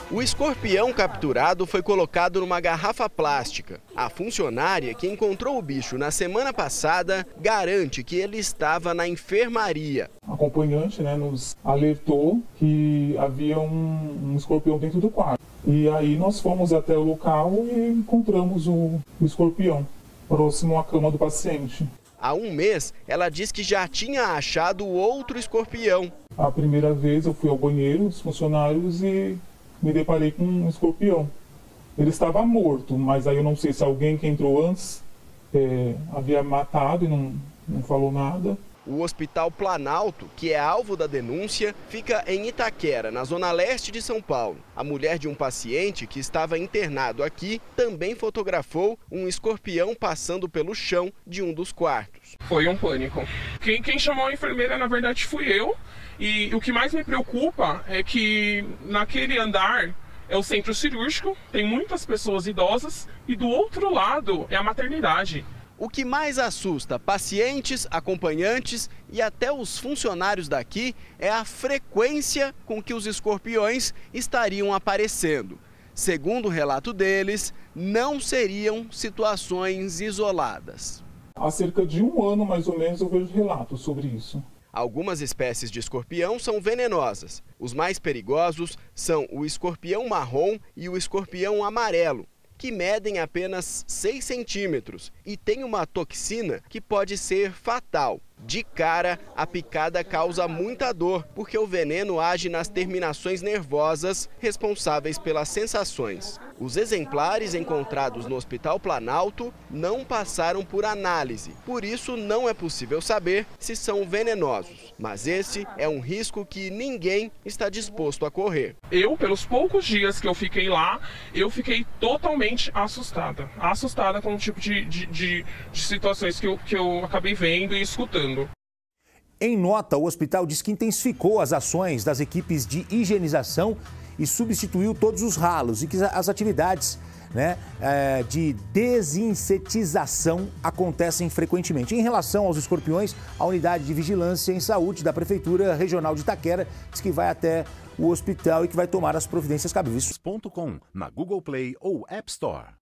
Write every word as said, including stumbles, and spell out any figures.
O escorpião capturado foi colocado numa garrafa plástica. A funcionária que encontrou o bicho na semana passada garante que ele estava na enfermaria. A acompanhante, né, nos alertou que havia um, um escorpião dentro do quarto. E aí nós fomos até o local e encontramos o, o escorpião próximo à cama do paciente. Há um mês, ela diz que já tinha achado outro escorpião. A primeira vez eu fui ao banheiro dos funcionários e me deparei com um escorpião. Ele estava morto, mas aí eu não sei se alguém que entrou antes é, havia matado e não, não falou nada. O Hospital Planalto, que é alvo da denúncia, fica em Itaquera, na zona leste de São Paulo. A mulher de um paciente que estava internado aqui também fotografou um escorpião passando pelo chão de um dos quartos. Foi um pânico. Quem, quem chamou a enfermeira, na verdade, fui eu. E o que mais me preocupa é que naquele andar é o centro cirúrgico, tem muitas pessoas idosas e do outro lado é a maternidade. O que mais assusta pacientes, acompanhantes e até os funcionários daqui é a frequência com que os escorpiões estariam aparecendo. Segundo o relato deles, não seriam situações isoladas. Há cerca de um ano, mais ou menos, eu vejo relatos sobre isso. Algumas espécies de escorpião são venenosas. Os mais perigosos são o escorpião marrom e o escorpião amarelo, que medem apenas seis centímetros e tem uma toxina que pode ser fatal. De cara, a picada causa muita dor, porque o veneno age nas terminações nervosas responsáveis pelas sensações. Os exemplares encontrados no Hospital Planalto não passaram por análise, por isso não é possível saber se são venenosos. Mas esse é um risco que ninguém está disposto a correr. Eu, pelos poucos dias que eu fiquei lá, eu fiquei totalmente assustada. Assustada com o tipo de, de, de, de situações que eu, que eu acabei vendo e escutando. Em nota, o hospital diz que intensificou as ações das equipes de higienização e substituiu todos os ralos e que as atividades, né, de desinsetização acontecem frequentemente. Em relação aos escorpiões, a unidade de vigilância em saúde da Prefeitura Regional de Itaquera diz que vai até o hospital e que vai tomar as providências cabíveis. ponto com na Google Play ou App Store.